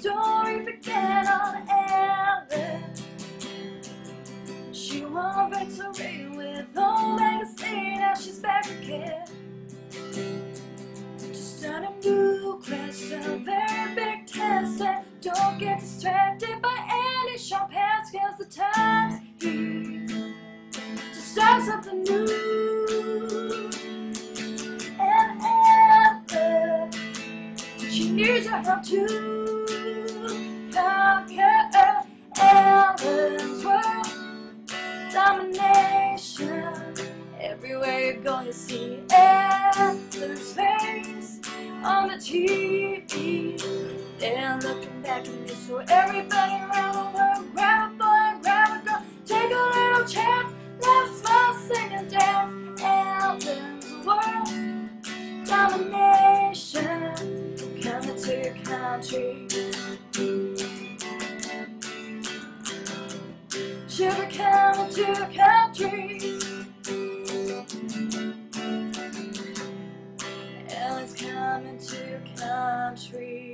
story began on Ellen. She won victory with old legacy. Now she's back again to start a new quest, a very big test. And don't get distracted by any sharp hands, 'cause the time here to start something new. And Ellen, she needs your help too. Conquer Ellen's world domination. Everywhere you go, you see Ellen's face on the TV. They're looking back at me, so everybody around the world, grab a boy and grab a girl, take a little chance, laugh, smile, sing and dance. Ellen's world domination coming to your country. She'll be coming to your country. Ellen's coming to your country.